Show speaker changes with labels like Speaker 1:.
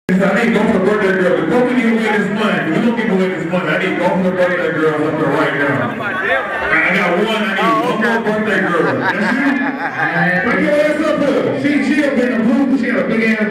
Speaker 1: I need both of the birthday girls. If both of you win this money, we don't give away this money. I need both of the birthday girls up there right now. I got one. I need one more birthday girl. That's you.